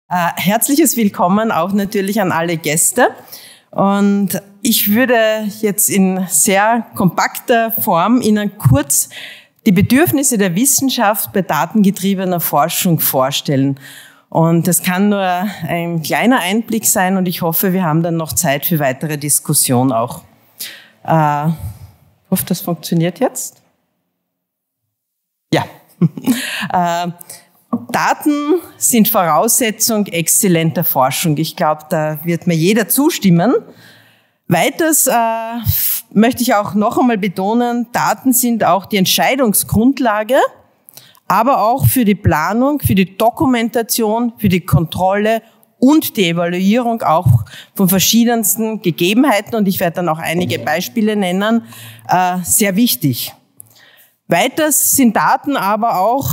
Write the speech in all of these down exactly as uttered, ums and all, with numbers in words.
Äh, herzliches Willkommen auch natürlich an alle Gäste. Und ich würde jetzt in sehr kompakter Form Ihnen kurz die Bedürfnisse der Wissenschaft bei datengetriebener Forschung vorstellen. Und das kann nur ein kleiner Einblick sein und ich hoffe, wir haben dann noch Zeit für weitere Diskussion auch. Äh, ich hoffe, das funktioniert jetzt. Ja. äh, Daten sind Voraussetzung exzellenter Forschung. Ich glaube, da wird mir jeder zustimmen. Weiters äh, möchte ich auch noch einmal betonen, Daten sind auch die Entscheidungsgrundlage, aber auch für die Planung, für die Dokumentation, für die Kontrolle und die Evaluierung auch von verschiedensten Gegebenheiten, und ich werde dann auch einige Beispiele nennen, äh, sehr wichtig. Weiters sind Daten aber auch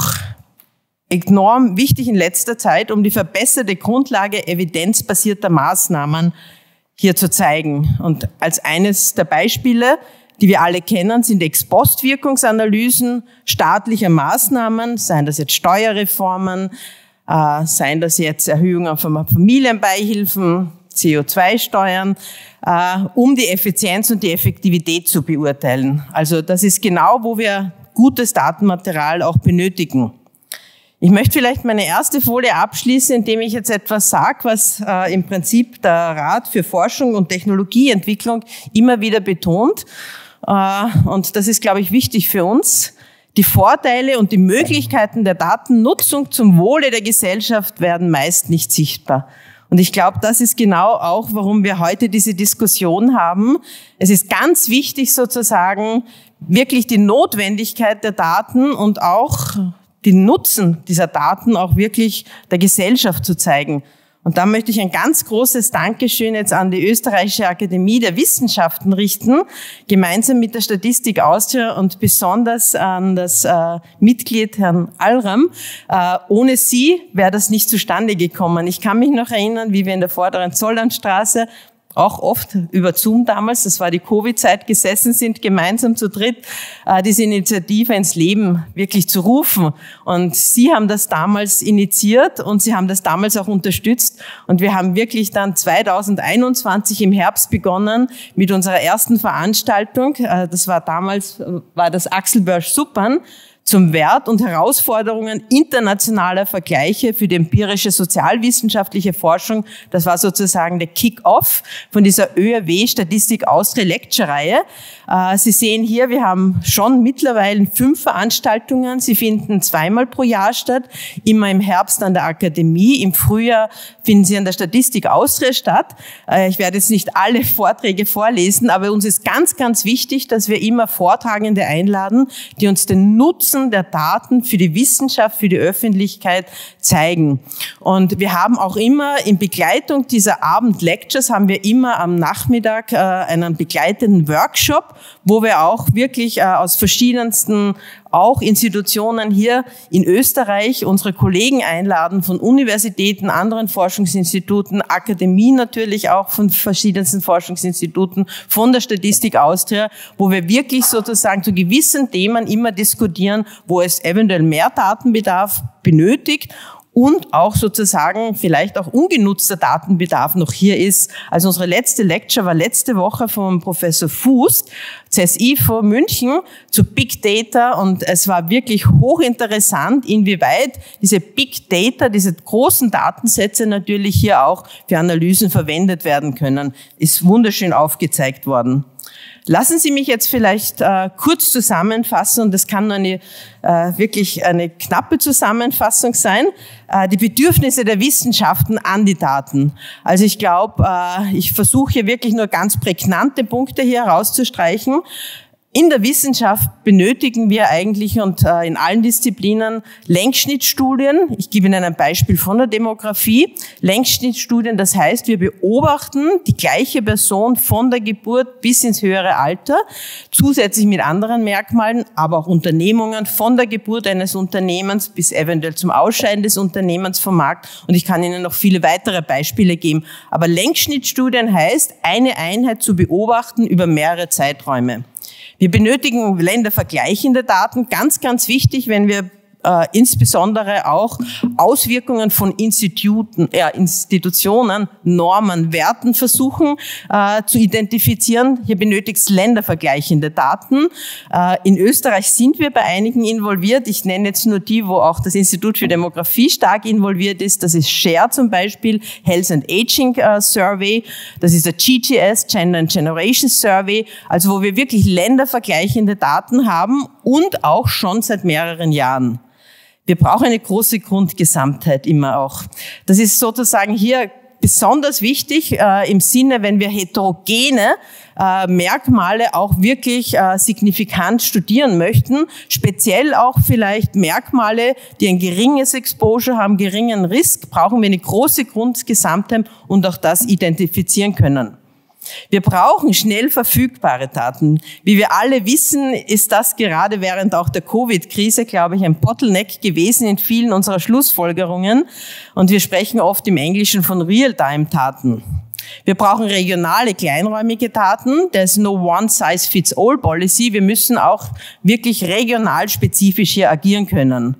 enorm wichtig in letzter Zeit, um die verbesserte Grundlage evidenzbasierter Maßnahmen hier zu zeigen. Und als eines der Beispiele, die wir alle kennen, sind Ex-Post-Wirkungsanalysen staatlicher Maßnahmen, seien das jetzt Steuerreformen, äh, seien das jetzt Erhöhungen von Familienbeihilfen, C O zwei Steuern, äh, um die Effizienz und die Effektivität zu beurteilen. Also das ist genau, wo wir gutes Datenmaterial auch benötigen. Ich möchte vielleicht meine erste Folie abschließen, indem ich jetzt etwas sage, was äh, im Prinzip der Rat für Forschung und Technologieentwicklung immer wieder betont. Äh, und das ist, glaube ich, wichtig für uns. Die Vorteile und die Möglichkeiten der Datennutzung zum Wohle der Gesellschaft werden meist nicht sichtbar. Und ich glaube, das ist genau auch, warum wir heute diese Diskussion haben. Es ist ganz wichtig, sozusagen, wirklich die Notwendigkeit der Daten und auch den Nutzen dieser Daten auch wirklich der Gesellschaft zu zeigen. Und da möchte ich ein ganz großes Dankeschön jetzt an die Österreichische Akademie der Wissenschaften richten, gemeinsam mit der Statistik Austria und besonders an das äh, Mitglied Herrn Alram. Äh, ohne Sie wäre das nicht zustande gekommen. Ich kann mich noch erinnern, wie wir in der vorderen Zollernstraße auch oft über Zoom damals, das war die Covid-Zeit, gesessen sind, gemeinsam zu dritt, äh, diese Initiative ins Leben wirklich zu rufen. Und Sie haben das damals initiiert und Sie haben das damals auch unterstützt. Und wir haben wirklich dann zweitausendeinundzwanzig im Herbst begonnen mit unserer ersten Veranstaltung. Äh, das war damals, war das Axel Börsch-Suppern, zum Wert und Herausforderungen internationaler Vergleiche für die empirische sozialwissenschaftliche Forschung. Das war sozusagen der Kick-Off von dieser Ö R W Statistik Austria Lecture-Reihe. Sie sehen hier, wir haben schon mittlerweile fünf Veranstaltungen. Sie finden zweimal pro Jahr statt, immer im Herbst an der Akademie. Im Frühjahr finden sie an der Statistik Austria statt. Ich werde jetzt nicht alle Vorträge vorlesen, aber uns ist ganz, ganz wichtig, dass wir immer Vortragende einladen, die uns den Nutzen der Daten für die Wissenschaft, für die Öffentlichkeit zeigen. Und wir haben auch immer in Begleitung dieser Abend-Lectures haben wir immer am Nachmittag äh, einen begleitenden Workshop, wo wir auch wirklich äh, aus verschiedensten auch Institutionen hier in Österreich unsere Kollegen einladen von Universitäten, anderen Forschungsinstituten, Akademien natürlich auch von verschiedensten Forschungsinstituten, von der Statistik Austria, wo wir wirklich sozusagen zu gewissen Themen immer diskutieren, wo es eventuell mehr Datenbedarf benötigt und auch sozusagen vielleicht auch ungenutzter Datenbedarf noch hier ist. Also unsere letzte Lecture war letzte Woche vom Professor Fuß, C S I von München, zu Big Data, und es war wirklich hochinteressant, inwieweit diese Big Data, diese großen Datensätze natürlich hier auch für Analysen verwendet werden können. Ist wunderschön aufgezeigt worden. Lassen Sie mich jetzt vielleicht äh, kurz zusammenfassen, und das kann nur eine, äh, wirklich eine knappe Zusammenfassung sein, äh, die Bedürfnisse der Wissenschaften an die Daten. Also ich glaube, äh, ich versuche hier wirklich nur ganz prägnante Punkte hier herauszustreichen. In der Wissenschaft benötigen wir eigentlich und äh, in allen Disziplinen Längsschnittstudien. Ich gebe Ihnen ein Beispiel von der Demografie. Längsschnittstudien, das heißt, wir beobachten die gleiche Person von der Geburt bis ins höhere Alter, zusätzlich mit anderen Merkmalen, aber auch Unternehmungen von der Geburt eines Unternehmens bis eventuell zum Ausscheiden des Unternehmens vom Markt. Und ich kann Ihnen noch viele weitere Beispiele geben. Aber Längsschnittstudien heißt, eine Einheit zu beobachten über mehrere Zeiträume. Wir benötigen ländervergleichende Daten, ganz, ganz wichtig, wenn wir äh, insbesondere auch Auswirkungen von Instituten, äh, Institutionen, Normen, Werten versuchen äh, zu identifizieren. Hier benötigt es ländervergleichende Daten. Äh, in Österreich sind wir bei einigen involviert. Ich nenne jetzt nur die, wo auch das Institut für Demografie stark involviert ist. Das ist SHARE zum Beispiel, Health and Aging äh, Survey. Das ist der G G S, Gender and Generation Survey, also wo wir wirklich ländervergleichende Daten haben und auch schon seit mehreren Jahren. Wir brauchen eine große Grundgesamtheit immer auch. Das ist sozusagen hier besonders wichtig äh, im Sinne, wenn wir heterogene äh, Merkmale auch wirklich äh, signifikant studieren möchten, speziell auch vielleicht Merkmale, die ein geringes Exposure haben, geringen Risk, brauchen wir eine große Grundgesamtheit und auch das identifizieren können. Wir brauchen schnell verfügbare Daten. Wie wir alle wissen, ist das gerade während auch der Covid-Krise, glaube ich, ein Bottleneck gewesen in vielen unserer Schlussfolgerungen. Und wir sprechen oft im Englischen von Real-Time-Daten. Wir brauchen regionale, kleinräumige Daten. There's no one-size-fits-all-Policy. Wir müssen auch wirklich regional spezifisch hier agieren können.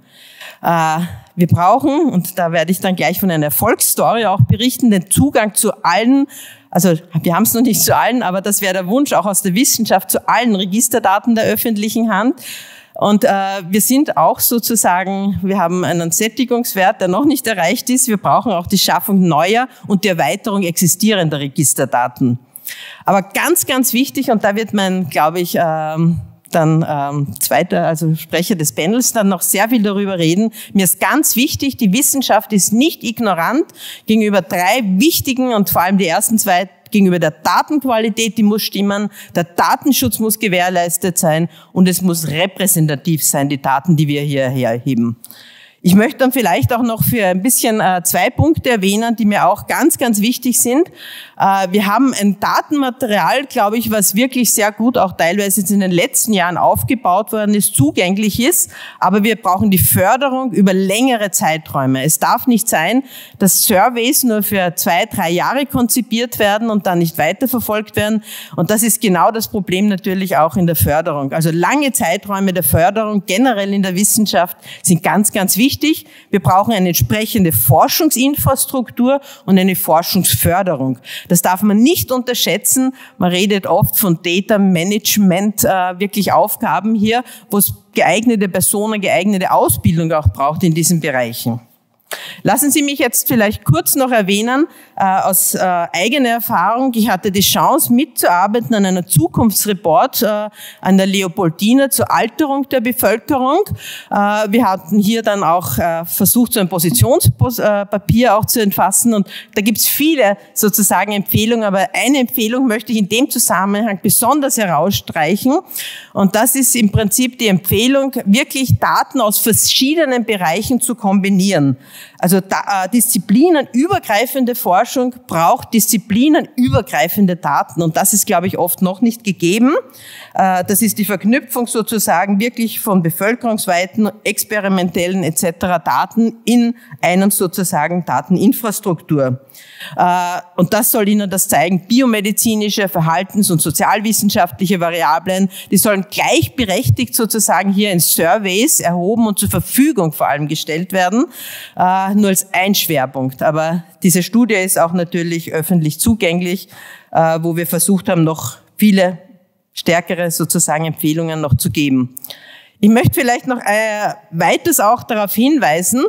Wir brauchen, und da werde ich dann gleich von einer Erfolgsstory auch berichten, den Zugang zu allen, also wir haben es noch nicht zu allen, aber das wäre der Wunsch auch aus der Wissenschaft, zu allen Registerdaten der öffentlichen Hand. Und äh, wir sind auch sozusagen, wir haben einen Sättigungswert, der noch nicht erreicht ist. Wir brauchen auch die Schaffung neuer und die Erweiterung existierender Registerdaten. Aber ganz, ganz wichtig, und da wird mein, glaube ich, ähm, dann ähm, zweiter, also Sprecher des Panels, dann noch sehr viel darüber reden. Mir ist ganz wichtig, die Wissenschaft ist nicht ignorant gegenüber drei wichtigen und vor allem die ersten zwei gegenüber der Datenqualität, die muss stimmen, der Datenschutz muss gewährleistet sein und es muss repräsentativ sein, die Daten, die wir hier erheben. Ich möchte dann vielleicht auch noch für ein bisschen äh, zwei Punkte erwähnen, die mir auch ganz, ganz wichtig sind. Äh, wir haben ein Datenmaterial, glaube ich, was wirklich sehr gut auch teilweise in den letzten Jahren aufgebaut worden ist, zugänglich ist. Aber wir brauchen die Förderung über längere Zeiträume. Es darf nicht sein, dass Surveys nur für zwei, drei Jahre konzipiert werden und dann nicht weiterverfolgt werden. Und das ist genau das Problem natürlich auch in der Förderung. Also lange Zeiträume der Förderung generell in der Wissenschaft sind ganz, ganz wichtig. Wir brauchen eine entsprechende Forschungsinfrastruktur und eine Forschungsförderung. Das darf man nicht unterschätzen. Man redet oft von Data Management, äh, wirklich Aufgaben hier, wo es geeignete Personen, geeignete Ausbildung auch braucht in diesen Bereichen. Lassen Sie mich jetzt vielleicht kurz noch erwähnen, äh, aus äh, eigener Erfahrung, ich hatte die Chance mitzuarbeiten an einer Zukunftsreport äh, an der Leopoldina zur Alterung der Bevölkerung. Äh, wir hatten hier dann auch äh, versucht, so ein Positionspapier auch zu entfassen und da gibt es viele sozusagen Empfehlungen, aber eine Empfehlung möchte ich in dem Zusammenhang besonders herausstreichen und das ist im Prinzip die Empfehlung, wirklich Daten aus verschiedenen Bereichen zu kombinieren. Also da, äh, disziplinenübergreifende Forschung braucht disziplinenübergreifende Daten und das ist, glaube ich, oft noch nicht gegeben. Äh, das ist die Verknüpfung sozusagen wirklich von bevölkerungsweiten, experimentellen et cetera Daten in einem sozusagen Dateninfrastruktur. Äh, und das soll Ihnen das zeigen. Biomedizinische, verhaltens- und sozialwissenschaftliche Variablen, die sollen gleichberechtigt sozusagen hier in Surveys erhoben und zur Verfügung vor allem gestellt werden. Äh, nur als ein Schwerpunkt. Aber diese Studie ist auch natürlich öffentlich zugänglich, äh, wo wir versucht haben, noch viele stärkere sozusagen Empfehlungen noch zu geben. Ich möchte vielleicht noch äh, weiters auch darauf hinweisen,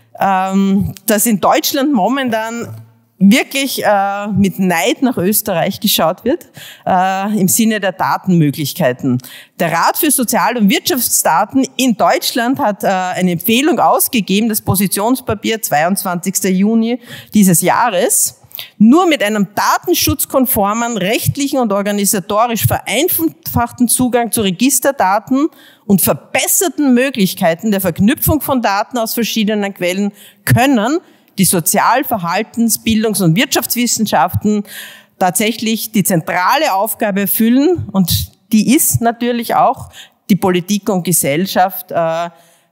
ähm, dass in Deutschland momentan wirklich äh, mit Neid nach Österreich geschaut wird, äh, im Sinne der Datenmöglichkeiten. Der Rat für Sozial- und Wirtschaftsdaten in Deutschland hat äh, eine Empfehlung ausgegeben, das Positionspapier zweiundzwanzigsten Juni dieses Jahres. Nur mit einem datenschutzkonformen, rechtlichen und organisatorisch vereinfachten Zugang zu Registerdaten und verbesserten Möglichkeiten der Verknüpfung von Daten aus verschiedenen Quellen können die Sozial-, Verhaltens-, Bildungs- und Wirtschaftswissenschaften tatsächlich die zentrale Aufgabe erfüllen und die ist natürlich auch, die Politik und Gesellschaft äh,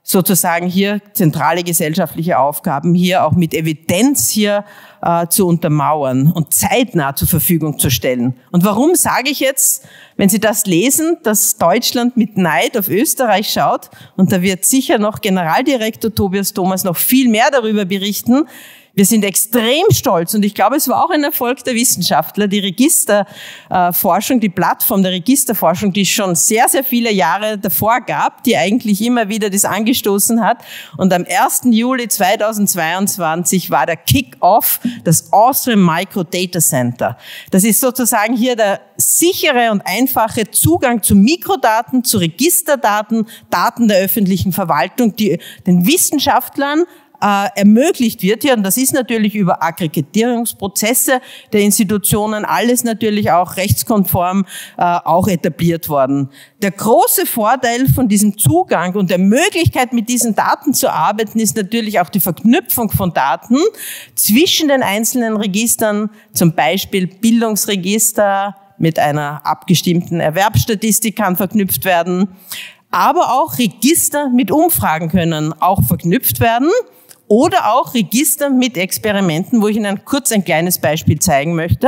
sozusagen hier zentrale gesellschaftliche Aufgaben hier auch mit Evidenz hier äh, zu untermauern und zeitnah zur Verfügung zu stellen. Und warum sage ich jetzt, wenn Sie das lesen, dass Deutschland mit Neid auf Österreich schaut, und da wird sicher noch Generaldirektor Tobias Thomas noch viel mehr darüber berichten. Wir sind extrem stolz und ich glaube, es war auch ein Erfolg der Wissenschaftler, die Registerforschung, die Plattform der Registerforschung, die es schon sehr, sehr viele Jahre davor gab, die eigentlich immer wieder das angestoßen hat. Und am ersten Juli zweitausendzweiundzwanzig war der Kick-Off das Austrian Microdata Center. Das ist sozusagen hier der sichere und einfache Zugang zu Mikrodaten, zu Registerdaten, Daten der öffentlichen Verwaltung, die den Wissenschaftlern Äh, ermöglicht wird hier, und das ist natürlich über Aggregatierungsprozesse der Institutionen, alles natürlich auch rechtskonform äh, auch etabliert worden. Der große Vorteil von diesem Zugang und der Möglichkeit, mit diesen Daten zu arbeiten, ist natürlich auch die Verknüpfung von Daten zwischen den einzelnen Registern, zum Beispiel Bildungsregister mit einer abgestimmten Erwerbsstatistik kann verknüpft werden, aber auch Register mit Umfragen können auch verknüpft werden. Oder auch Register mit Experimenten, wo ich Ihnen kurz ein kleines Beispiel zeigen möchte.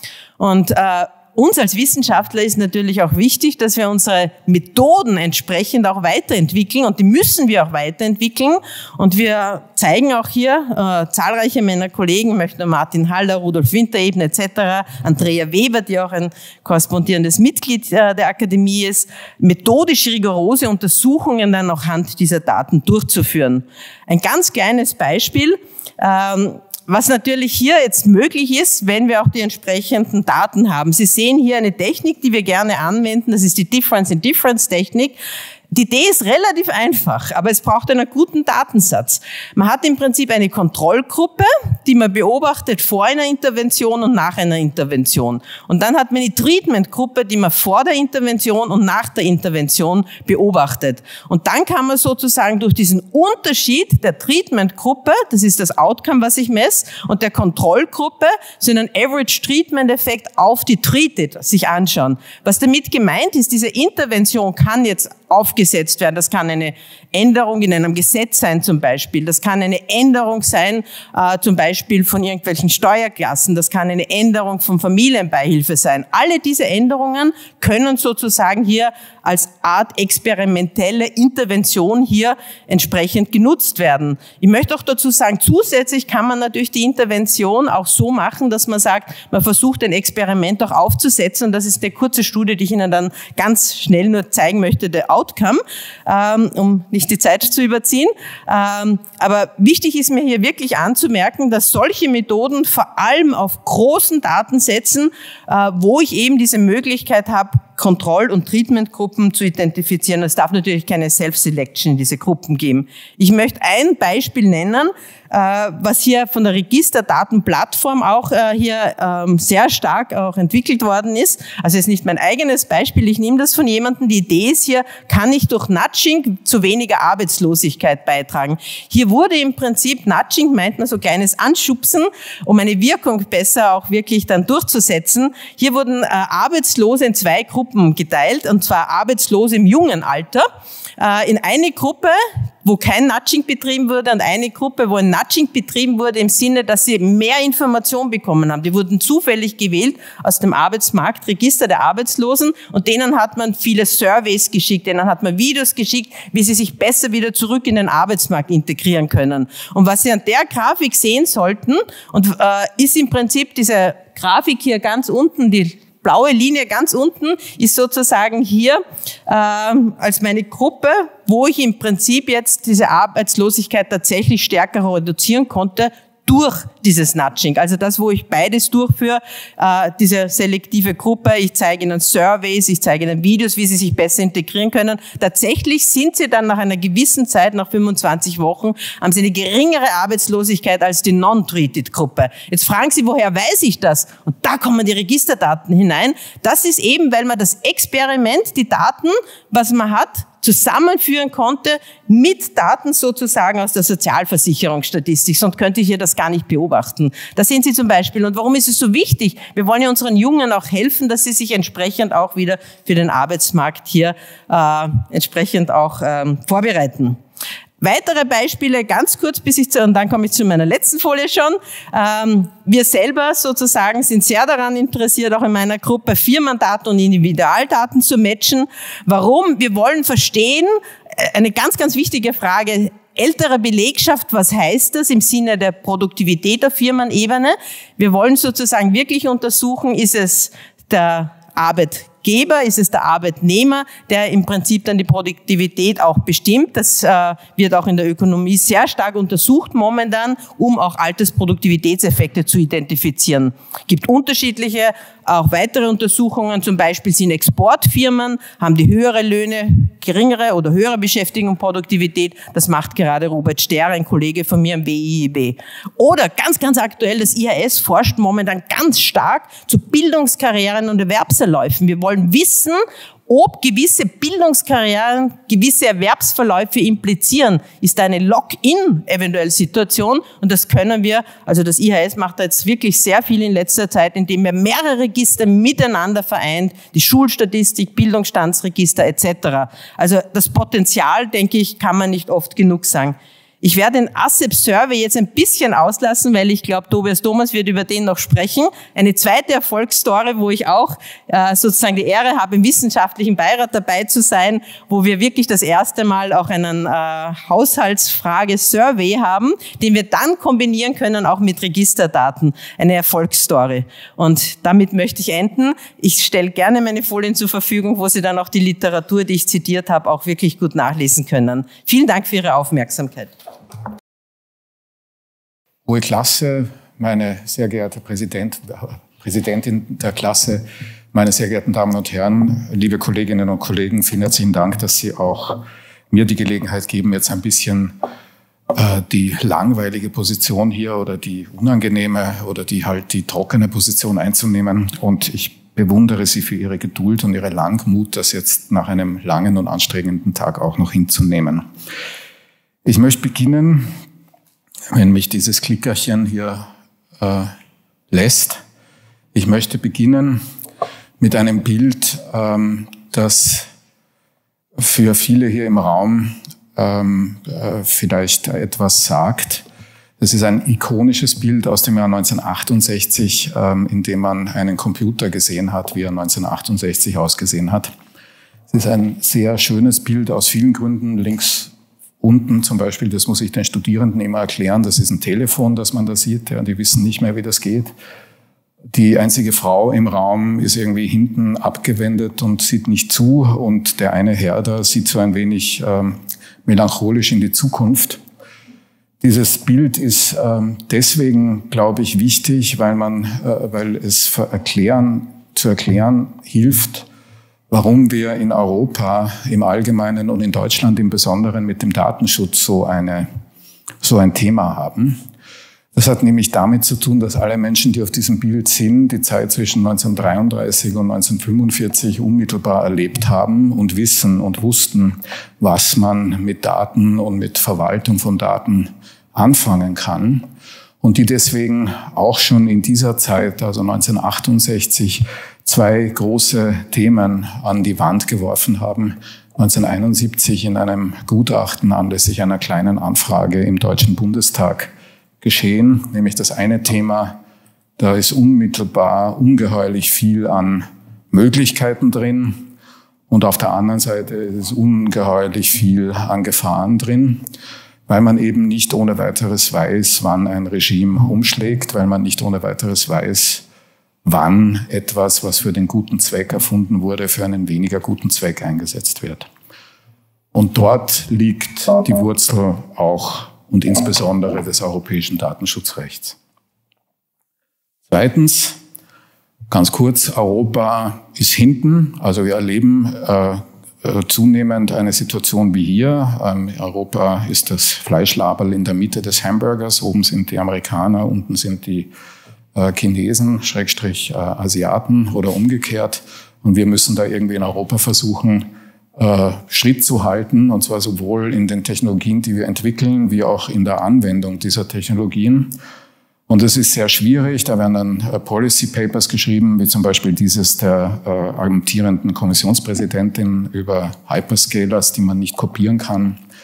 Und äh, uns als Wissenschaftler ist natürlich auch wichtig, dass wir unsere Methoden entsprechend auch weiterentwickeln, und die müssen wir auch weiterentwickeln. Und wir zeigen auch hier äh, zahlreiche meiner Kollegen, möchte Martin Haller, Rudolf Wintereben et cetera, Andrea Weber, die auch ein korrespondierendes Mitglied äh, der Akademie ist, methodisch rigorose Untersuchungen dann anhand dieser Daten durchzuführen. Ein ganz kleines Beispiel. Ähm, Was natürlich hier jetzt möglich ist, wenn wir auch die entsprechenden Daten haben. Sie sehen hier eine Technik, die wir gerne anwenden. Das ist die Difference-in-Difference-Technik. Die Idee ist relativ einfach, aber es braucht einen guten Datensatz. Man hat im Prinzip eine Kontrollgruppe, die man beobachtet vor einer Intervention und nach einer Intervention. Und dann hat man die Treatment-Gruppe, die man vor der Intervention und nach der Intervention beobachtet. Und dann kann man sozusagen durch diesen Unterschied der Treatment-Gruppe, das ist das Outcome, was ich messe, und der Kontrollgruppe, so einen Average-Treatment-Effekt auf die Treated sich anschauen. Was damit gemeint ist, diese Intervention kann jetzt aufgesetzt werden. Das kann eine Änderung in einem Gesetz sein zum Beispiel. Das kann eine Änderung sein äh, zum Beispiel von irgendwelchen Steuerklassen. Das kann eine Änderung von Familienbeihilfe sein. Alle diese Änderungen können sozusagen hier als Art experimentelle Intervention hier entsprechend genutzt werden. Ich möchte auch dazu sagen, zusätzlich kann man natürlich die Intervention auch so machen, dass man sagt, man versucht ein Experiment auch aufzusetzen, und das ist eine kurze Studie, die ich Ihnen dann ganz schnell nur zeigen möchte, der Outcome, ähm, um nicht die Zeit zu überziehen. Ähm, aber wichtig ist mir hier wirklich anzumerken, dass solche Methoden vor allem auf großen Datensätzen, äh, wo ich eben diese Möglichkeit habe, Kontroll- und Treatmentgruppen zu identifizieren. Es darf natürlich keine Self-Selection in diese Gruppen geben. Ich möchte ein Beispiel nennen, was hier von der Registerdatenplattform auch hier sehr stark auch entwickelt worden ist. Also es ist nicht mein eigenes Beispiel, ich nehme das von jemandem. Die Idee ist hier, kann ich durch Nudging zu weniger Arbeitslosigkeit beitragen? Hier wurde im Prinzip, Nudging meint man so kleines Anschubsen, um eine Wirkung besser auch wirklich dann durchzusetzen. Hier wurden Arbeitslose in zwei Gruppen geteilt, und zwar Arbeitslose im jungen Alter. In eine Gruppe, wo kein Nudging betrieben wurde, und eine Gruppe, wo ein Nudging betrieben wurde im Sinne, dass sie mehr Information bekommen haben. Die wurden zufällig gewählt aus dem Arbeitsmarktregister der Arbeitslosen, und denen hat man viele Surveys geschickt, denen hat man Videos geschickt, wie sie sich besser wieder zurück in den Arbeitsmarkt integrieren können. Und was Sie an der Grafik sehen sollten, und äh, ist im Prinzip diese Grafik hier ganz unten, die blaue Linie ganz unten ist sozusagen hier ähm, als meine Gruppe, wo ich im Prinzip jetzt diese Arbeitslosigkeit tatsächlich stärker reduzieren konnte durch dieses Nudging. Also das, wo ich beides durchführe, äh, diese selektive Gruppe, ich zeige Ihnen Surveys, ich zeige Ihnen Videos, wie Sie sich besser integrieren können. Tatsächlich sind Sie dann nach einer gewissen Zeit, nach fünfundzwanzig Wochen, haben Sie eine geringere Arbeitslosigkeit als die Non-Treated-Gruppe. Jetzt fragen Sie, woher weiß ich das? Und da kommen die Registerdaten hinein. Das ist eben, weil man das Experiment, die Daten, was man hat, zusammenführen konnte mit Daten sozusagen aus der Sozialversicherungsstatistik. Sonst könnte ich hier das gar nicht beobachten. Da sehen Sie zum Beispiel. Und warum ist es so wichtig? Wir wollen ja unseren Jungen auch helfen, dass sie sich entsprechend auch wieder für den Arbeitsmarkt hier äh, entsprechend auch ähm, vorbereiten. Weitere Beispiele, ganz kurz, bis ich zu, und dann komme ich zu meiner letzten Folie schon. Ähm, wir selber sozusagen sind sehr daran interessiert, auch in meiner Gruppe Firmendaten und Individualdaten zu matchen. Warum? Wir wollen verstehen, eine ganz, ganz wichtige Frage, ältere Belegschaft, was heißt das im Sinne der Produktivität auf Firmenebene? Wir wollen sozusagen wirklich untersuchen, ist es der Arbeitgeber, ist es der Arbeitnehmer, der im Prinzip dann die Produktivität auch bestimmt. Das äh, wird auch in der Ökonomie sehr stark untersucht momentan, um auch Altersproduktivitätseffekte zu identifizieren. Es gibt unterschiedliche, auch weitere Untersuchungen, zum Beispiel sind Exportfirmen, haben die höhere Löhne, geringere oder höhere Beschäftigung und Produktivität. Das macht gerade Robert Ster, ein Kollege von mir am W I I B. Oder ganz, ganz aktuell, das I H S forscht momentan ganz stark zu Bildungskarrieren und Erwerbsverläufen. Wir wollen wissen, ob gewisse Bildungskarrieren gewisse Erwerbsverläufe implizieren. Ist da eine Lock-in eventuell Situation? Und das können wir, also das I H S macht da jetzt wirklich sehr viel in letzter Zeit, indem er mehrere Register miteinander vereint, die Schulstatistik, Bildungsstandsregister et cetera. Also das Potenzial, denke ich, kann man nicht oft genug sagen. Ich werde den A S E P-Survey jetzt ein bisschen auslassen, weil ich glaube, Tobias Thomas wird über den noch sprechen. Eine zweite Erfolgsstory, wo ich auch äh, sozusagen die Ehre habe, im wissenschaftlichen Beirat dabei zu sein, wo wir wirklich das erste Mal auch einen äh, Haushaltsfrage-Survey haben, den wir dann kombinieren können, auch mit Registerdaten. Eine Erfolgsstory. Und damit möchte ich enden. Ich stelle gerne meine Folien zur Verfügung, wo Sie dann auch die Literatur, die ich zitiert habe, auch wirklich gut nachlesen können. Vielen Dank für Ihre Aufmerksamkeit. Hohe Klasse, meine sehr geehrte Präsident, Präsidentin der Klasse, meine sehr geehrten Damen und Herren, liebe Kolleginnen und Kollegen, vielen herzlichen Dank, dass Sie auch mir die Gelegenheit geben, jetzt ein bisschen äh, die langweilige Position hier oder die unangenehme oder die halt die trockene Position einzunehmen. Und ich bewundere Sie für Ihre Geduld und Ihre Langmut, das jetzt nach einem langen und anstrengenden Tag auch noch hinzunehmen. Ich möchte beginnen, wenn mich dieses Klickerchen hier äh, lässt. Ich möchte beginnen mit einem Bild, ähm, das für viele hier im Raum ähm, äh, vielleicht etwas sagt. Das ist ein ikonisches Bild aus dem Jahr neunzehnhundertachtundsechzig, ähm, in dem man einen Computer gesehen hat, wie er neunzehnhundertachtundsechzig ausgesehen hat. Es ist ein sehr schönes Bild aus vielen Gründen. Links unten zum Beispiel, das muss ich den Studierenden immer erklären, das ist ein Telefon, das man da sieht, ja, die wissen nicht mehr, wie das geht. Die einzige Frau im Raum ist irgendwie hinten abgewendet und sieht nicht zu, und der eine Herr da sieht so ein wenig ähm, melancholisch in die Zukunft. Dieses Bild ist ähm, deswegen, glaube ich, wichtig, weil man, äh, weil es erklären, zu erklären hilft, warum wir in Europa im Allgemeinen und in Deutschland im Besonderen mit dem Datenschutz so eine, so ein Thema haben. Das hat nämlich damit zu tun, dass alle Menschen, die auf diesem Bild sind, die Zeit zwischen neunzehnhundertdreiunddreißig und neunzehnhundertfünfundvierzig unmittelbar erlebt haben und wissen und wussten, was man mit Daten und mit Verwaltung von Daten anfangen kann. Und die deswegen auch schon in dieser Zeit, also neunzehnhundertachtundsechzig, zwei große Themen an die Wand geworfen haben. neunzehnhunderteinundsiebzig in einem Gutachten anlässlich einer kleinen Anfrage im Deutschen Bundestag geschehen. Nämlich das eine Thema, da ist unmittelbar ungeheuerlich viel an Möglichkeiten drin. Und auf der anderen Seite ist ungeheuerlich viel an Gefahren drin, weil man eben nicht ohne weiteres weiß, wann ein Regime umschlägt, weil man nicht ohne weiteres weiß, wann etwas, was für den guten Zweck erfunden wurde, für einen weniger guten Zweck eingesetzt wird. Und dort liegt die Wurzel auch und insbesondere des europäischen Datenschutzrechts. Zweitens, ganz kurz, Europa ist hinten. Also wir erleben äh, zunehmend eine Situation wie hier. Ähm, Europa ist das Fleischlaberl in der Mitte des Hamburgers. Oben sind die Amerikaner, unten sind die Chinesen, Schrägstrich äh, Asiaten oder umgekehrt. Und wir müssen da irgendwie in Europa versuchen, äh, Schritt zu halten, und zwar sowohl in den Technologien, die wir entwickeln, wie auch in der Anwendung dieser Technologien. Und es ist sehr schwierig. Da werden dann äh, Policy Papers geschrieben, wie zum Beispiel dieses der äh, amtierenden Kommissionspräsidentin über Hyperscalers, die man nicht kopieren kann.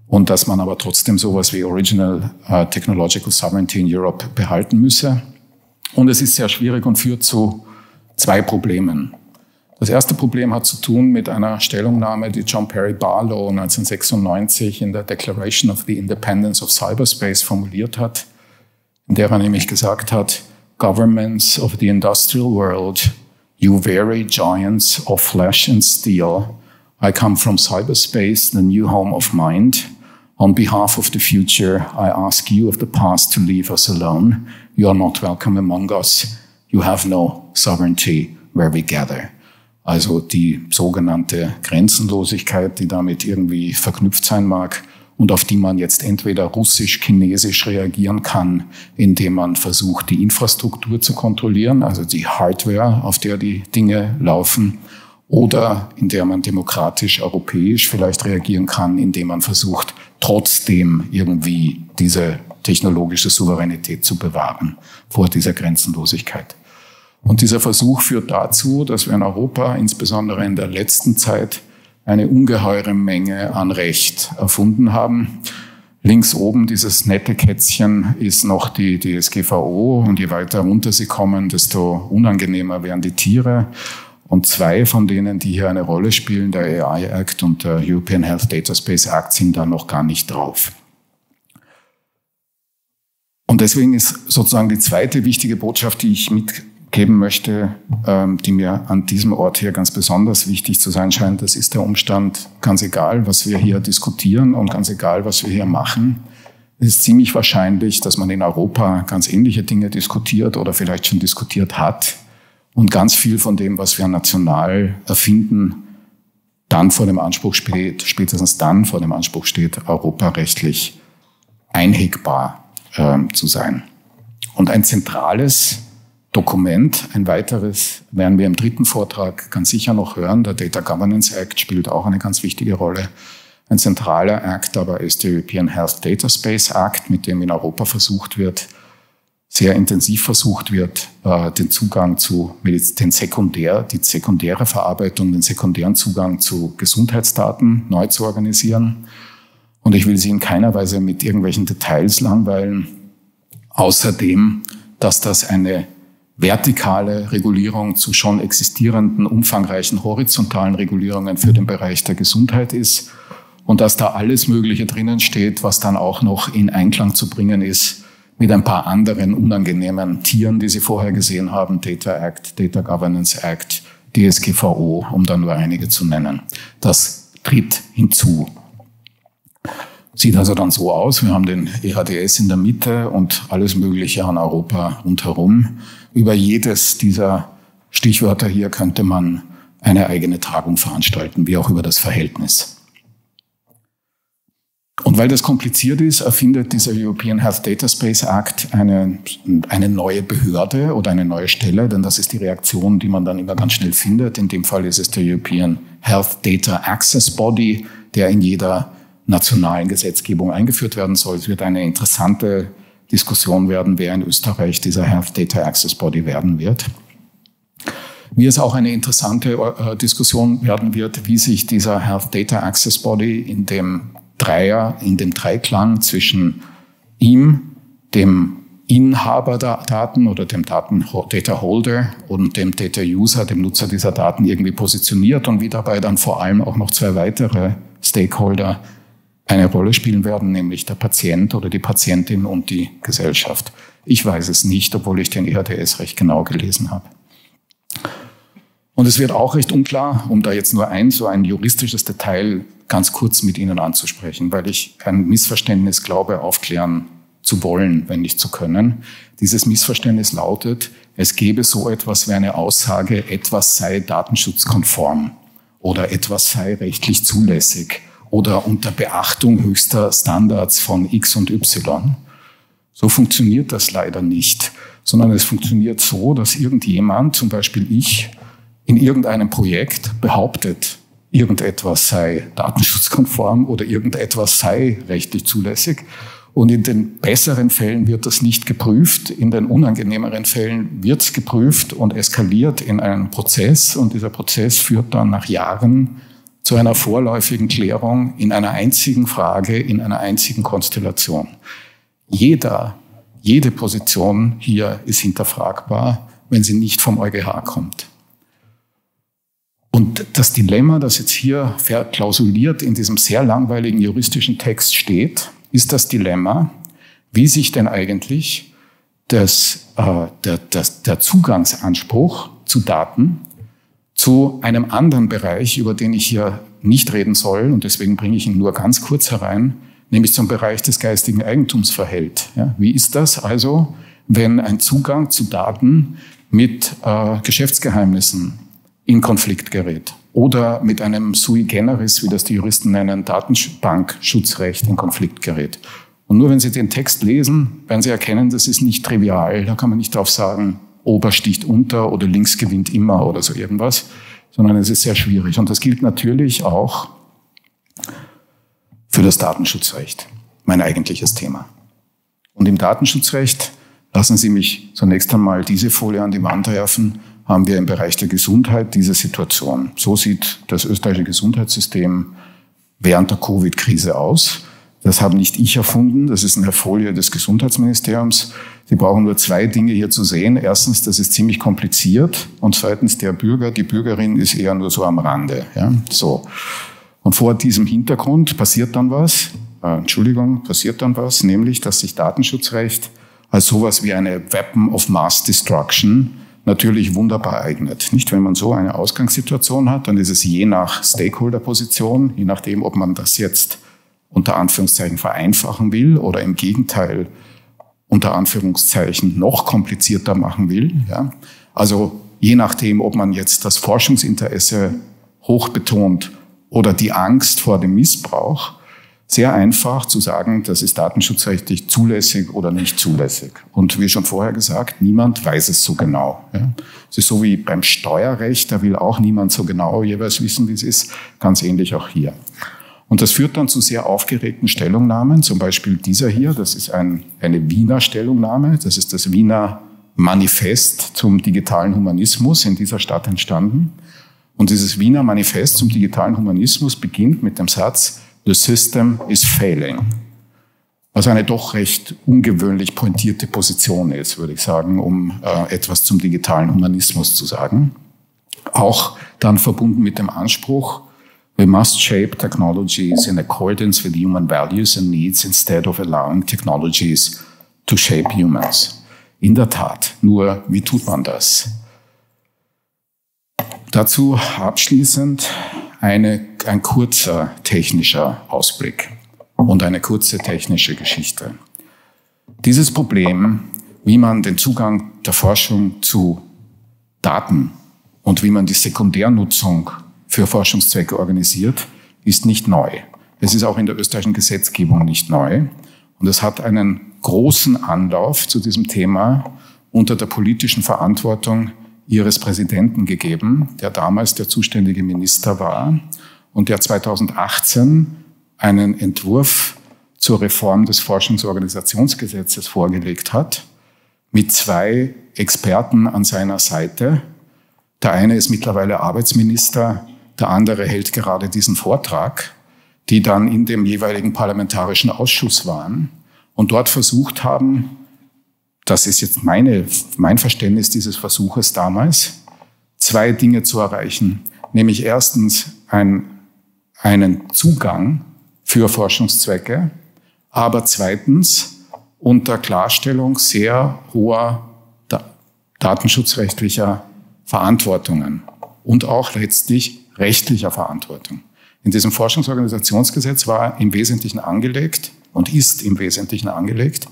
und dass man aber trotzdem sowas wie Original uh, Technological Sovereignty in Europe behalten müsse. Und es ist sehr schwierig und führt zu zwei Problemen. Das erste Problem hat zu tun mit einer Stellungnahme, die John Perry Barlow neunzehnhundertsechsundneunzig in der Declaration of the Independence of Cyberspace formuliert hat, in der er nämlich gesagt hat, Governments of the industrial world, you very giants of flesh and steel, I come from cyberspace, the new home of mind. On behalf of the future, I ask you of the past to leave us alone. You are not welcome among us. You have no sovereignty where we gather. Also die sogenannte Grenzenlosigkeit, die damit irgendwie verknüpft sein mag und auf die man jetzt entweder russisch, chinesisch reagieren kann, indem man versucht, die Infrastruktur zu kontrollieren, also die Hardware, auf der die Dinge laufen, oder in der man demokratisch, europäisch vielleicht reagieren kann, indem man versucht, trotzdem irgendwie diese technologische Souveränität zu bewahren vor dieser Grenzenlosigkeit. Und dieser Versuch führt dazu, dass wir in Europa, insbesondere in der letzten Zeit, eine ungeheure Menge an Recht erfunden haben. Links oben dieses nette Kätzchen ist noch die D S G V O und je weiter runter sie kommen, desto unangenehmer werden die Tiere. Und zwei von denen, die hier eine Rolle spielen, der A I Act und der European Health Data Space Act, sind da noch gar nicht drauf. Und deswegen ist sozusagen die zweite wichtige Botschaft, die ich mitgeben möchte, ähm, die mir an diesem Ort hier ganz besonders wichtig zu sein scheint, das ist der Umstand, ganz egal, was wir hier diskutieren und ganz egal, was wir hier machen, es ist ziemlich wahrscheinlich, dass man in Europa ganz ähnliche Dinge diskutiert oder vielleicht schon diskutiert hat. Und ganz viel von dem, was wir national erfinden, dann vor dem Anspruch steht, spätestens dann vor dem Anspruch steht, europarechtlich einhegbar äh, zu sein. Und ein zentrales Dokument, ein weiteres, werden wir im dritten Vortrag ganz sicher noch hören. Der Data Governance Act spielt auch eine ganz wichtige Rolle. Ein zentraler Act aber ist der European Health Data Space Act, mit dem in Europa versucht wird, sehr intensiv versucht wird, den Zugang zu den Sekundär, die sekundäre Verarbeitung, den sekundären Zugang zu Gesundheitsdaten neu zu organisieren. Und ich will Sie in keiner Weise mit irgendwelchen Details langweilen, außerdem, dass das eine vertikale Regulierung zu schon existierenden, umfangreichen horizontalen Regulierungen für den Bereich der Gesundheit ist und dass da alles Mögliche drinnen steht, was dann auch noch in Einklang zu bringen ist mit ein paar anderen unangenehmen Tieren, die Sie vorher gesehen haben, Data Act, Data Governance Act, D S G V O, um da nur einige zu nennen. Das tritt hinzu. Sieht also dann so aus, wir haben den E H D S in der Mitte und alles Mögliche an Europa rundherum. Über jedes dieser Stichwörter hier könnte man eine eigene Tagung veranstalten, wie auch über das Verhältnis. Und weil das kompliziert ist, erfindet dieser European Health Data Space Act eine, eine neue Behörde oder eine neue Stelle, denn das ist die Reaktion, die man dann immer ganz schnell findet. In dem Fall ist es der European Health Data Access Body, der in jeder nationalen Gesetzgebung eingeführt werden soll. Es wird eine interessante Diskussion werden, wer in Österreich dieser Health Data Access Body werden wird. Wie es auch eine interessante äh, Diskussion werden wird, wie sich dieser Health Data Access Body in dem Dreier, in dem Dreiklang zwischen ihm, dem Inhaber der Daten oder dem Daten Data Holder und dem Data User, dem Nutzer dieser Daten irgendwie positioniert und wie dabei dann vor allem auch noch zwei weitere Stakeholder eine Rolle spielen werden, nämlich der Patient oder die Patientin und die Gesellschaft. Ich weiß es nicht, obwohl ich den E H D S recht genau gelesen habe. Und es wird auch recht unklar, um da jetzt nur ein, so ein juristisches Detail ganz kurz mit Ihnen anzusprechen, weil ich ein Missverständnis glaube, aufklären zu wollen, wenn nicht zu können. Dieses Missverständnis lautet, es gäbe so etwas wie eine Aussage, etwas sei datenschutzkonform oder etwas sei rechtlich zulässig oder unter Beachtung höchster Standards von X und Y. So funktioniert das leider nicht, sondern es funktioniert so, dass irgendjemand, zum Beispiel ich, in irgendeinem Projekt behauptet, irgendetwas sei datenschutzkonform oder irgendetwas sei rechtlich zulässig. Und in den besseren Fällen wird das nicht geprüft, in den unangenehmeren Fällen wird es geprüft und eskaliert in einen Prozess. Und dieser Prozess führt dann nach Jahren zu einer vorläufigen Klärung in einer einzigen Frage, in einer einzigen Konstellation. Jeder, jede Position hier ist hinterfragbar, wenn sie nicht vom EuGH kommt. Und das Dilemma, das jetzt hier verklausuliert in diesem sehr langweiligen juristischen Text steht, ist das Dilemma, wie sich denn eigentlich das, äh, der, das, der Zugangsanspruch zu Daten zu einem anderen Bereich, über den ich hier nicht reden soll, und deswegen bringe ich ihn nur ganz kurz herein, nämlich zum Bereich des geistigen Eigentums verhält. Ja, wie ist das also, wenn ein Zugang zu Daten mit äh, Geschäftsgeheimnissen in Konflikt gerät oder mit einem sui generis, wie das die Juristen nennen, Datenbankschutzrecht in Konflikt gerät? Und nur wenn Sie den Text lesen, werden Sie erkennen, das ist nicht trivial. Da kann man nicht drauf sagen, Ober sticht unter oder links gewinnt immer oder so irgendwas, sondern es ist sehr schwierig. Und das gilt natürlich auch für das Datenschutzrecht, mein eigentliches Thema. Und im Datenschutzrecht, lassen Sie mich zunächst einmal diese Folie an die Wand werfen, haben wir im Bereich der Gesundheit diese Situation. So sieht das österreichische Gesundheitssystem während der Covid-Krise aus. Das habe nicht ich erfunden, das ist eine Folie des Gesundheitsministeriums. Sie brauchen nur zwei Dinge hier zu sehen. Erstens, das ist ziemlich kompliziert, und zweitens, der Bürger, die Bürgerin ist eher nur so am Rande. Ja, so. Und vor diesem Hintergrund passiert dann was, äh, Entschuldigung, passiert dann was, nämlich, dass sich Datenschutzrecht als sowas wie eine Weapon of Mass Destruction natürlich wunderbar eignet. Nicht, wenn man so eine Ausgangssituation hat, dann ist es je nach Stakeholder-Position, je nachdem, ob man das jetzt unter Anführungszeichen vereinfachen will oder im Gegenteil unter Anführungszeichen noch komplizierter machen will. Ja. Also je nachdem, ob man jetzt das Forschungsinteresse hoch betont oder die Angst vor dem Missbrauch, sehr einfach zu sagen, das ist datenschutzrechtlich zulässig oder nicht zulässig. Und wie schon vorher gesagt, niemand weiß es so genau. Ja. Es ist so wie beim Steuerrecht, da will auch niemand so genau jeweils wissen, wie es ist. Ganz ähnlich auch hier. Und das führt dann zu sehr aufgeregten Stellungnahmen, zum Beispiel dieser hier, das ist ein, eine Wiener Stellungnahme, das ist das Wiener Manifest zum digitalen Humanismus, in dieser Stadt entstanden. Und dieses Wiener Manifest zum digitalen Humanismus beginnt mit dem Satz, "The system is failing." Was eine doch recht ungewöhnlich pointierte Position ist, würde ich sagen, um äh, etwas zum digitalen Humanismus zu sagen. Auch dann verbunden mit dem Anspruch, "We must shape technologies in accordance with human values and needs instead of allowing technologies to shape humans." In der Tat, nur wie tut man das? Dazu abschließend eine, ein kurzer technischer Ausblick und eine kurze technische Geschichte. Dieses Problem, wie man den Zugang der Forschung zu Daten und wie man die Sekundärnutzung für Forschungszwecke organisiert, ist nicht neu. Es ist auch in der österreichischen Gesetzgebung nicht neu. Und es hat einen großen Anlauf zu diesem Thema unter der politischen Verantwortung Ihres Präsidenten gegeben, der damals der zuständige Minister war und der zweitausendachtzehn einen Entwurf zur Reform des Forschungsorganisationsgesetzes vorgelegt hat, mit zwei Experten an seiner Seite. Der eine ist mittlerweile Arbeitsminister, der andere hält gerade diesen Vortrag, die dann in dem jeweiligen parlamentarischen Ausschuss waren und dort versucht haben, das ist jetzt meine, mein Verständnis dieses Versuches damals, zwei Dinge zu erreichen. Nämlich erstens ein, einen Zugang für Forschungszwecke, aber zweitens unter Klarstellung sehr hoher da- datenschutzrechtlicher Verantwortungen und auch letztlich rechtlicher Verantwortung. In diesem Forschungsorganisationsgesetz war im Wesentlichen angelegt und ist im Wesentlichen angelegt,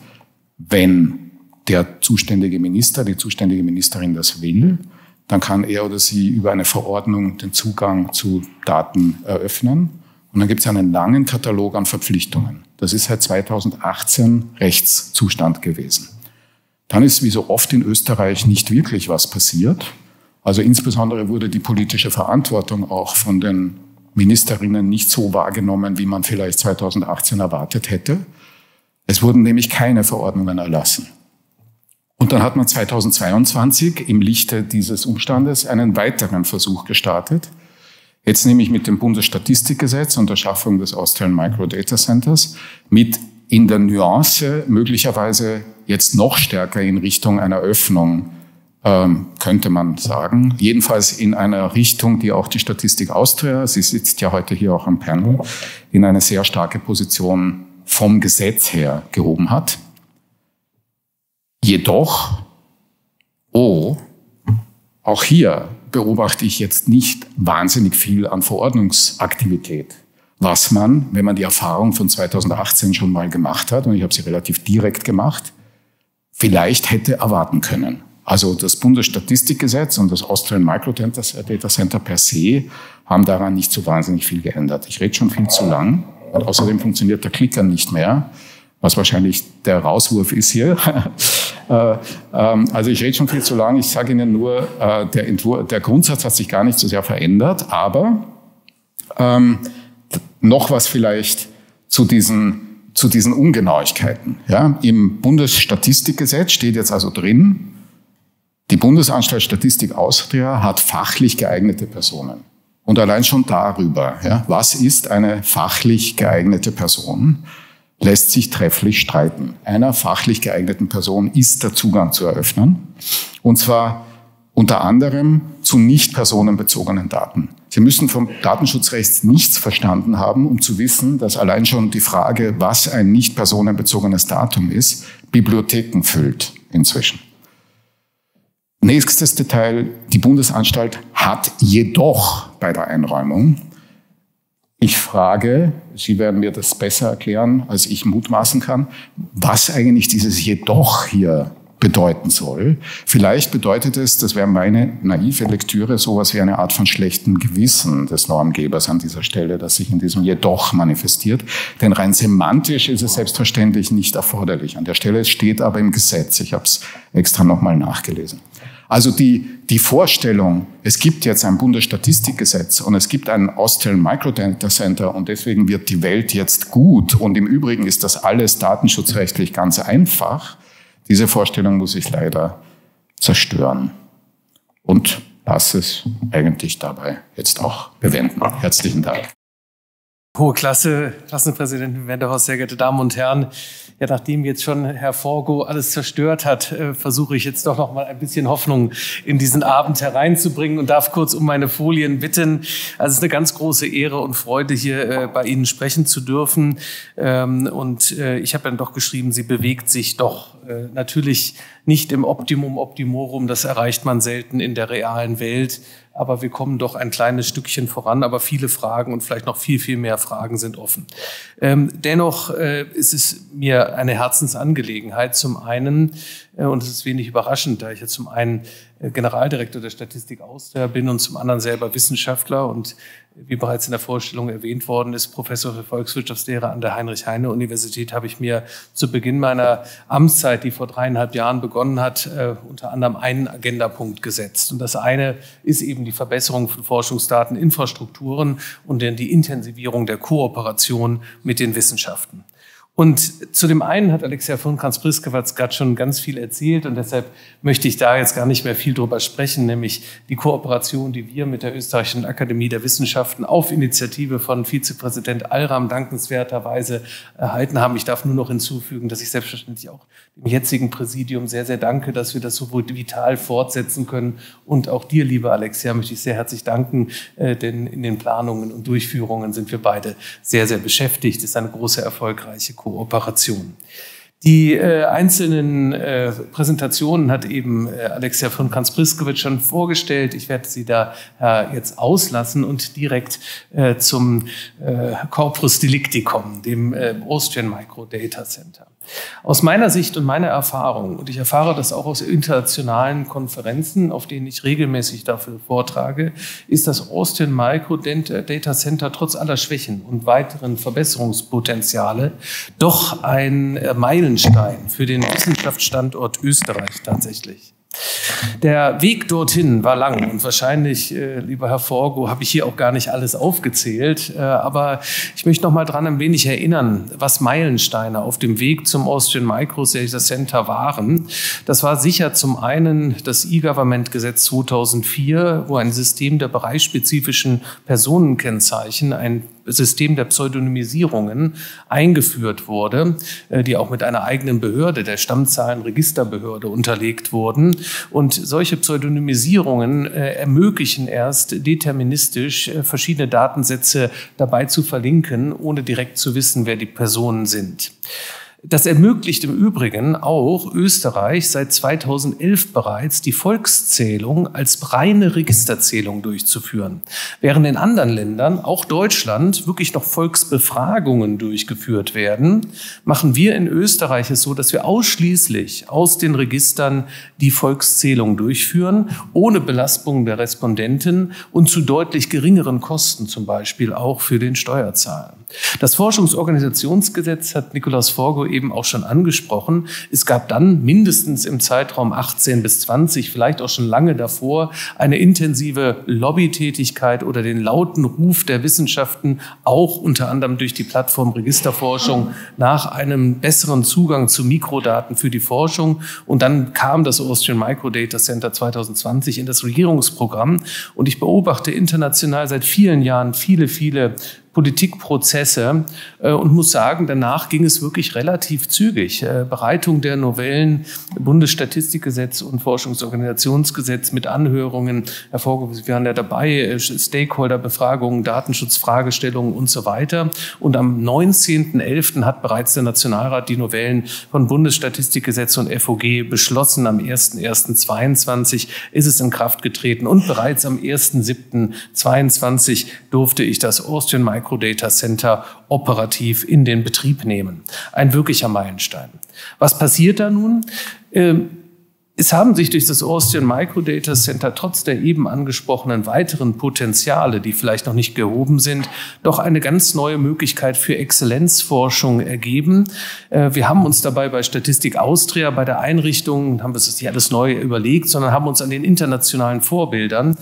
wenn der zuständige Minister, die zuständige Ministerin das will, dann kann er oder sie über eine Verordnung den Zugang zu Daten eröffnen. Und dann gibt es einen langen Katalog an Verpflichtungen. Das ist seit zweitausendachtzehn Rechtszustand gewesen. Dann ist wie so oft in Österreich nicht wirklich was passiert. Also insbesondere wurde die politische Verantwortung auch von den Ministerinnen nicht so wahrgenommen, wie man vielleicht zweitausendachtzehn erwartet hätte. Es wurden nämlich keine Verordnungen erlassen. Und dann hat man zweitausendzweiundzwanzig im Lichte dieses Umstandes einen weiteren Versuch gestartet, Jetzt nehme ich mit dem Bundesstatistikgesetz und der Schaffung des Austrian Micro Data Centers mit in der Nuance möglicherweise jetzt noch stärker in Richtung einer Öffnung, ähm, könnte man sagen. Jedenfalls in einer Richtung, die auch die Statistik Austria, sie sitzt ja heute hier auch am Panel, in eine sehr starke Position vom Gesetz her gehoben hat. Jedoch, oh, auch hier beobachte ich jetzt nicht wahnsinnig viel an Verordnungsaktivität, was man, wenn man die Erfahrung von zweitausendachtzehn schon mal gemacht hat, und ich habe sie relativ direkt gemacht, vielleicht hätte erwarten können. Also das Bundesstatistikgesetz und das Austrian Micro Data Center per se haben daran nicht so wahnsinnig viel geändert. Ich rede schon viel zu lang und außerdem funktioniert der Klicker nicht mehr, was wahrscheinlich der Rauswurf ist hier. äh, ähm, also ich rede schon viel zu lang. Ich sage Ihnen nur, äh, der, Entwurf, der Grundsatz hat sich gar nicht so sehr verändert, aber ähm, noch was vielleicht zu diesen, zu diesen Ungenauigkeiten. Ja, im Bundesstatistikgesetz steht jetzt also drin, die Bundesanstalt Statistik Austria hat fachlich geeignete Personen. Und allein schon darüber, ja, was ist eine fachlich geeignete Person, lässt sich trefflich streiten. Einer fachlich geeigneten Person ist der Zugang zu eröffnen, und zwar unter anderem zu nicht personenbezogenen Daten. Sie müssen vom Datenschutzrecht nichts verstanden haben, um zu wissen, dass allein schon die Frage, was ein nicht personenbezogenes Datum ist, Bibliotheken füllt inzwischen. Nächstes Detail, die Bundesanstalt hat jedoch bei der Einräumung, ich frage, Sie werden mir das besser erklären, als ich mutmaßen kann, was eigentlich dieses jedoch hier bedeuten soll. Vielleicht bedeutet es, das wäre meine naive Lektüre, sowas wie eine Art von schlechtem Gewissen des Normgebers an dieser Stelle, das sich in diesem jedoch manifestiert. Denn rein semantisch ist es selbstverständlich nicht erforderlich. An der Stelle steht aber im Gesetz. Ich habe es extra nochmal nachgelesen. Also die, die Vorstellung, es gibt jetzt ein Bundesstatistikgesetz und es gibt ein Austrian Micro Data Center und deswegen wird die Welt jetzt gut und im Übrigen ist das alles datenschutzrechtlich ganz einfach, diese Vorstellung muss ich leider zerstören und lasse es eigentlich dabei jetzt auch bewenden. Herzlichen Dank. Hohe Klasse, Klassenpräsidentin Wendehaus, sehr geehrte Damen und Herren. Ja, nachdem jetzt schon Herr Forgo alles zerstört hat, äh, versuche ich jetzt doch noch mal ein bisschen Hoffnung in diesen Abend hereinzubringen und darf kurz um meine Folien bitten. Also es ist eine ganz große Ehre und Freude, hier äh, bei Ihnen sprechen zu dürfen. Ähm, und äh, ich habe dann doch geschrieben, sie bewegt sich doch äh, natürlich nicht im Optimum Optimorum. Das erreicht man selten in der realen Welt. Aber wir kommen doch ein kleines Stückchen voran. Aber viele Fragen und vielleicht noch viel, viel mehr Fragen sind offen. Ähm, dennoch äh, ist es mir eine Herzensangelegenheit. Zum einen, äh, und es ist wenig überraschend, da ich ja zum einen äh, Generaldirektor der Statistik Austria bin und zum anderen selber Wissenschaftler und wie bereits in der Vorstellung erwähnt worden ist, Professor für Volkswirtschaftslehre an der Heinrich-Heine-Universität, habe ich mir zu Beginn meiner Amtszeit, die vor dreieinhalb Jahren begonnen hat, äh, unter anderem einen Agendapunkt gesetzt. Und das eine ist eben die Verbesserung von Forschungsdateninfrastrukturen und dann die Intensivierung der Kooperation mit den Wissenschaften. Und zu dem einen hat Alexia von Kranz-Priskewatz gerade schon ganz viel erzählt und deshalb möchte ich da jetzt gar nicht mehr viel drüber sprechen, nämlich die Kooperation, die wir mit der Österreichischen Akademie der Wissenschaften auf Initiative von Vizepräsident Alram dankenswerterweise erhalten haben. Ich darf nur noch hinzufügen, dass ich selbstverständlich auch dem jetzigen Präsidium sehr, sehr danke, dass wir das so vital fortsetzen können. Und auch dir, liebe Alexia, möchte ich sehr herzlich danken, äh, denn in den Planungen und Durchführungen sind wir beide sehr, sehr beschäftigt. Es ist eine große, erfolgreiche Kooperation. Die äh, einzelnen äh, Präsentationen hat eben äh, Alexia von Kranz-Priskewitz schon vorgestellt. Ich werde sie da äh, jetzt auslassen und direkt äh, zum äh, Corpus Delicti kommen, dem äh, Austrian Micro Data Center. Aus meiner Sicht und meiner Erfahrung, und ich erfahre das auch aus internationalen Konferenzen, auf denen ich regelmäßig dafür vortrage, ist das Austrian Micro Data Center trotz aller Schwächen und weiteren Verbesserungspotenziale doch ein Meilenstein für den Wissenschaftsstandort Österreich tatsächlich. Der Weg dorthin war lang und wahrscheinlich, äh, lieber Herr Forgo, habe ich hier auch gar nicht alles aufgezählt. Äh, aber ich möchte noch mal dran ein wenig erinnern, was Meilensteine auf dem Weg zum Austrian Microdata Center waren. Das war sicher zum einen das E-Government-Gesetz zweitausendvier, wo ein System der bereichsspezifischen Personenkennzeichen, ein System der Pseudonymisierungen eingeführt wurde, die auch mit einer eigenen Behörde, der Stammzahlenregisterbehörde, unterlegt wurden. Und solche Pseudonymisierungen äh, ermöglichen erst deterministisch äh, verschiedene Datensätze dabei zu verlinken, ohne direkt zu wissen, wer die Personen sind. Das ermöglicht im Übrigen auch Österreich seit zweitausendelf bereits die Volkszählung als reine Registerzählung durchzuführen. Während in anderen Ländern, auch Deutschland, wirklich noch Volksbefragungen durchgeführt werden, machen wir in Österreich es so, dass wir ausschließlich aus den Registern die Volkszählung durchführen, ohne Belastung der Respondenten und zu deutlich geringeren Kosten, zum Beispiel auch für den Steuerzahler. Das Forschungsorganisationsgesetz hat Nikolaus Forgo eben auch schon angesprochen. Es gab dann mindestens im Zeitraum achtzehn bis zwanzig, vielleicht auch schon lange davor, eine intensive Lobbytätigkeit oder den lauten Ruf der Wissenschaften, auch unter anderem durch die Plattform Registerforschung, nach einem besseren Zugang zu Mikrodaten für die Forschung. Und dann kam das Austrian Microdata Center zweitausendzwanzig in das Regierungsprogramm. Und ich beobachte international seit vielen Jahren viele, viele Politikprozesse äh, und muss sagen, danach ging es wirklich relativ zügig. Äh, Bereitung der Novellen, Bundesstatistikgesetz und Forschungsorganisationsgesetz mit Anhörungen, Herr Forgo, wir waren ja dabei, äh, Stakeholderbefragungen, Datenschutzfragestellungen und so weiter. Und am neunzehnten elften hat bereits der Nationalrat die Novellen von Bundesstatistikgesetz und F O G beschlossen. Am ersten ersten zweiundzwanzig ist es in Kraft getreten und bereits am ersten siebten zweiundzwanzig durfte ich das Austrian Microdata Center operativ in den Betrieb nehmen. Ein wirklicher Meilenstein. Was passiert da nun? Ähm, Es haben sich durch das Austrian Microdata Center trotz der eben angesprochenen weiteren Potenziale, die vielleicht noch nicht gehoben sind, doch eine ganz neue Möglichkeit für Exzellenzforschung ergeben. Wir haben uns dabei bei Statistik Austria, bei der Einrichtung, haben wir es nicht alles neu überlegt, sondern haben uns an den internationalen Vorbildern,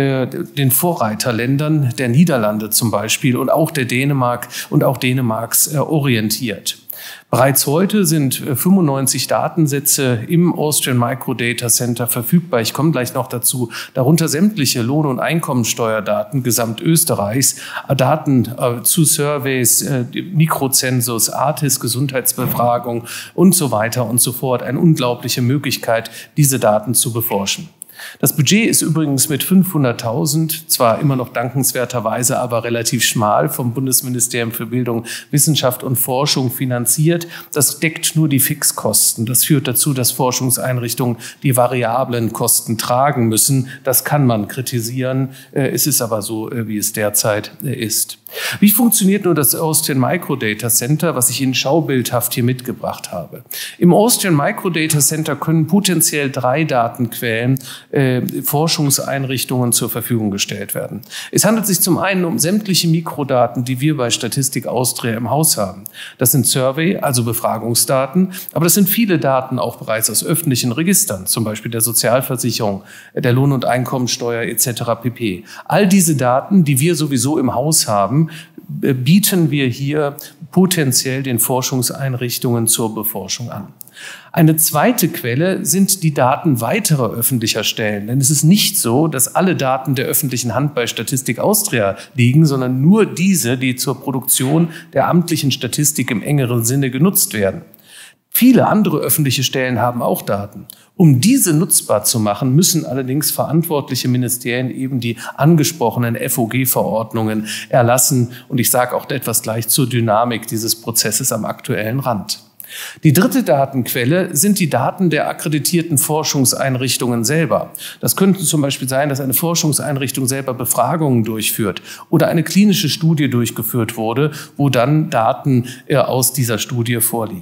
den Vorreiterländern der Niederlande zum Beispiel und auch der Dänemark und auch Dänemarks orientiert. Bereits heute sind fünfundneunzig Datensätze im Austrian Microdata Center verfügbar. Ich komme gleich noch dazu. Darunter sämtliche Lohn- und Einkommensteuerdaten Gesamtösterreichs, Daten äh, zu Surveys, äh, Mikrozensus, Artis, Gesundheitsbefragung und so weiter und so fort. Eine unglaubliche Möglichkeit, diese Daten zu beforschen. Das Budget ist übrigens mit fünfhunderttausend, zwar immer noch dankenswerterweise, aber relativ schmal vom Bundesministerium für Bildung, Wissenschaft und Forschung finanziert. Das deckt nur die Fixkosten. Das führt dazu, dass Forschungseinrichtungen die variablen Kosten tragen müssen. Das kann man kritisieren. Es ist aber so, wie es derzeit ist. Wie funktioniert nur das Austrian Microdata Center, was ich Ihnen schaubildhaft hier mitgebracht habe? Im Austrian Microdata Center können potenziell drei Datenquellen äh, Forschungseinrichtungen zur Verfügung gestellt werden. Es handelt sich zum einen um sämtliche Mikrodaten, die wir bei Statistik Austria im Haus haben. Das sind Survey, also Befragungsdaten, aber das sind viele Daten auch bereits aus öffentlichen Registern, zum Beispiel der Sozialversicherung, der Lohn- und Einkommensteuer et cetera pp. All diese Daten, die wir sowieso im Haus haben, bieten wir hier potenziell den Forschungseinrichtungen zur Beforschung an. Eine zweite Quelle sind die Daten weiterer öffentlicher Stellen. Denn es ist nicht so, dass alle Daten der öffentlichen Hand bei Statistik Austria liegen, sondern nur diese, die zur Produktion der amtlichen Statistik im engeren Sinne genutzt werden. Viele andere öffentliche Stellen haben auch Daten. Um diese nutzbar zu machen, müssen allerdings verantwortliche Ministerien eben die angesprochenen F O G-Verordnungen erlassen. Und ich sage auch etwas gleich zur Dynamik dieses Prozesses am aktuellen Rand. Die dritte Datenquelle sind die Daten der akkreditierten Forschungseinrichtungen selber. Das könnte zum Beispiel sein, dass eine Forschungseinrichtung selber Befragungen durchführt oder eine klinische Studie durchgeführt wurde, wo dann Daten aus dieser Studie vorliegen.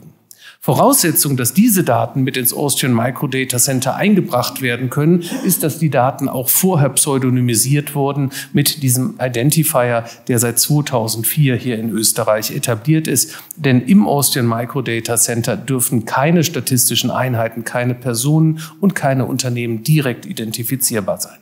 Voraussetzung, dass diese Daten mit ins Austrian Microdata Center eingebracht werden können, ist, dass die Daten auch vorher pseudonymisiert wurden mit diesem Identifier, der seit zweitausendvier hier in Österreich etabliert ist. Denn im Austrian Microdata Center dürfen keine statistischen Einheiten, keine Personen und keine Unternehmen direkt identifizierbar sein.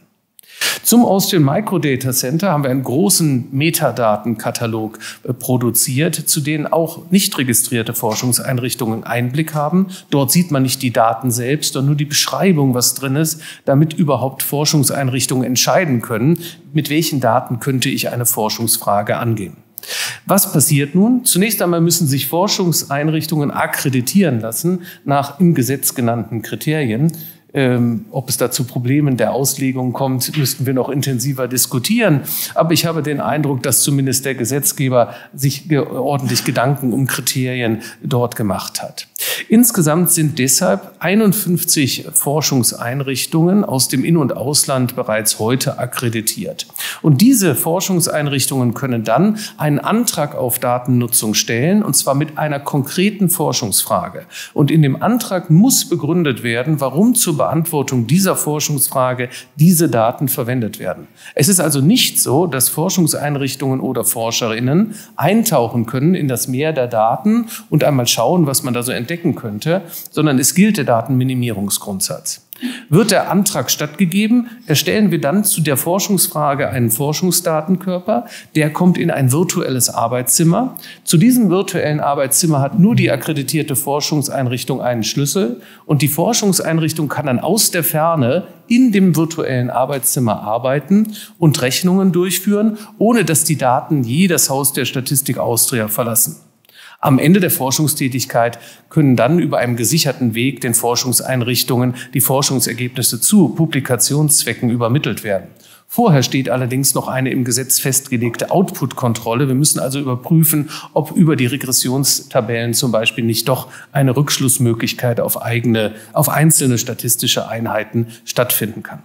Zum Austrian Microdata Center haben wir einen großen Metadatenkatalog äh, produziert, zu denen auch nicht registrierte Forschungseinrichtungen Einblick haben. Dort sieht man nicht die Daten selbst, sondern nur die Beschreibung, was drin ist, damit überhaupt Forschungseinrichtungen entscheiden können, mit welchen Daten könnte ich eine Forschungsfrage angehen. Was passiert nun? Zunächst einmal müssen sich Forschungseinrichtungen akkreditieren lassen nach im Gesetz genannten Kriterien. Ähm, ob es da zu Problemen der Auslegung kommt, müssten wir noch intensiver diskutieren. Aber ich habe den Eindruck, dass zumindest der Gesetzgeber sich ge- ordentlich Gedanken um Kriterien dort gemacht hat. Insgesamt sind deshalb einundfünfzig Forschungseinrichtungen aus dem In- und Ausland bereits heute akkreditiert. Und diese Forschungseinrichtungen können dann einen Antrag auf Datennutzung stellen, und zwar mit einer konkreten Forschungsfrage. Und in dem Antrag muss begründet werden, warum zur Beantwortung dieser Forschungsfrage diese Daten verwendet werden. Es ist also nicht so, dass Forschungseinrichtungen oder ForscherInnen eintauchen können in das Meer der Daten und einmal schauen, was man da so entdecken könnte, sondern es gilt der Datenminimierungsgrundsatz. Wird der Antrag stattgegeben, erstellen wir dann zu der Forschungsfrage einen Forschungsdatenkörper, der kommt in ein virtuelles Arbeitszimmer. Zu diesem virtuellen Arbeitszimmer hat nur die akkreditierte Forschungseinrichtung einen Schlüssel und die Forschungseinrichtung kann dann aus der Ferne in dem virtuellen Arbeitszimmer arbeiten und Rechnungen durchführen, ohne dass die Daten je das Haus der Statistik Austria verlassen. Am Ende der Forschungstätigkeit können dann über einen gesicherten Weg den Forschungseinrichtungen die Forschungsergebnisse zu Publikationszwecken übermittelt werden. Vorher steht allerdings noch eine im Gesetz festgelegte Output-Kontrolle. Wir müssen also überprüfen, ob über die Regressionstabellen zum Beispiel nicht doch eine Rückschlussmöglichkeit auf eigene, auf einzelne statistische Einheiten stattfinden kann.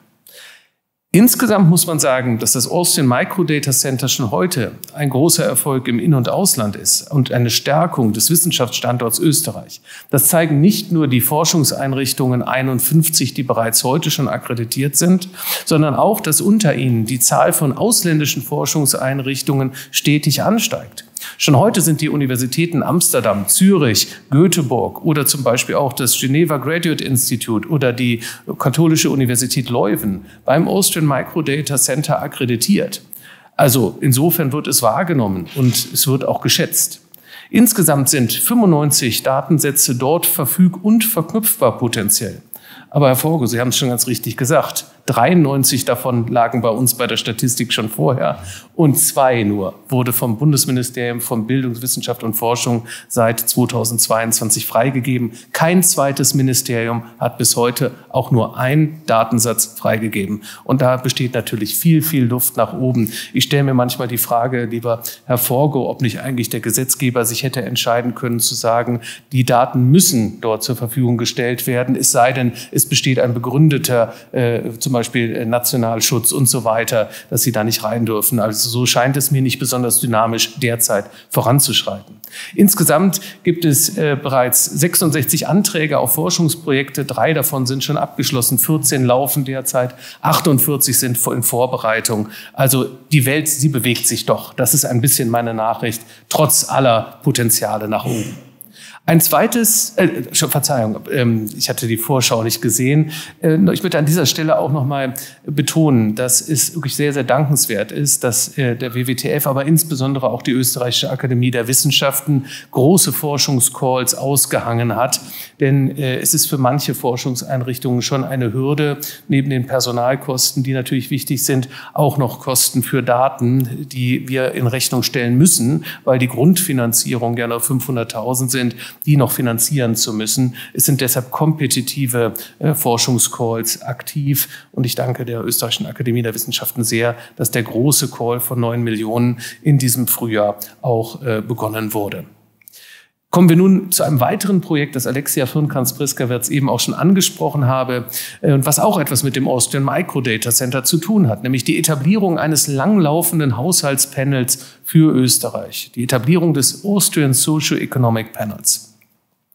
Insgesamt muss man sagen, dass das Austrian Microdata Center schon heute ein großer Erfolg im In- und Ausland ist und eine Stärkung des Wissenschaftsstandorts Österreich. Das zeigen nicht nur die Forschungseinrichtungen einundfünfzig, die bereits heute schon akkreditiert sind, sondern auch, dass unter ihnen die Zahl von ausländischen Forschungseinrichtungen stetig ansteigt. Schon heute sind die Universitäten Amsterdam, Zürich, Göteborg oder zum Beispiel auch das Geneva Graduate Institute oder die Katholische Universität Leuven beim Austrian Microdata Center akkreditiert. Also insofern wird es wahrgenommen und es wird auch geschätzt. Insgesamt sind fünfundneunzig Datensätze dort verfüg- und verknüpfbar potenziell. Aber Herr Forgo, Sie haben es schon ganz richtig gesagt, dreiundneunzig davon lagen bei uns bei der Statistik schon vorher und zwei nur wurde vom Bundesministerium von Bildung, Wissenschaft und Forschung seit zweitausendzweiundzwanzig freigegeben. Kein zweites Ministerium hat bis heute auch nur einen Datensatz freigegeben. Und da besteht natürlich viel, viel Luft nach oben. Ich stelle mir manchmal die Frage, lieber Herr Forgo, ob nicht eigentlich der Gesetzgeber sich hätte entscheiden können zu sagen, die Daten müssen dort zur Verfügung gestellt werden, es sei denn, es besteht ein begründeter, äh, zum Beispiel äh, Nationalschutz und so weiter, dass sie da nicht rein dürfen. Also so scheint es mir nicht besonders dynamisch derzeit voranzuschreiten. Insgesamt gibt es äh, bereits sechsundsechzig Anträge auf Forschungsprojekte. Drei davon sind schon abgeschlossen, vierzehn laufen derzeit, achtundvierzig sind in Vorbereitung. Also die Welt, sie bewegt sich doch. Das ist ein bisschen meine Nachricht, trotz aller Potenziale nach oben. Ein zweites, äh, Verzeihung, ähm, ich hatte die Vorschau nicht gesehen. Äh, ich möchte an dieser Stelle auch noch mal betonen, dass es wirklich sehr, sehr dankenswert ist, dass äh, der W W T F, aber insbesondere auch die Österreichische Akademie der Wissenschaften große Forschungscalls ausgehangen hat. Denn äh, es ist für manche Forschungseinrichtungen schon eine Hürde, neben den Personalkosten, die natürlich wichtig sind, auch noch Kosten für Daten, die wir in Rechnung stellen müssen, weil die Grundfinanzierung ja nur fünfhunderttausend sind, die noch finanzieren zu müssen. Es sind deshalb kompetitive äh, Forschungscalls aktiv. Und ich danke der Österreichischen Akademie der Wissenschaften sehr, dass der große Call von neun Millionen in diesem Frühjahr auch äh, begonnen wurde. Kommen wir nun zu einem weiteren Projekt, das Alexia Firnkrans-Priskawitz eben auch schon angesprochen habe und was auch etwas mit dem Austrian Microdata Center zu tun hat, nämlich die Etablierung eines langlaufenden Haushaltspanels für Österreich, die Etablierung des Austrian Socio-Economic Panels.